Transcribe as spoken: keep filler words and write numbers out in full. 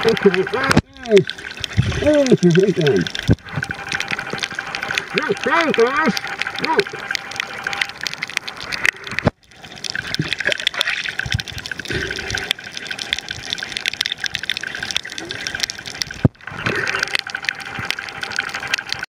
Okay, nice. Oh, this is it then. Look, there, guys. Look.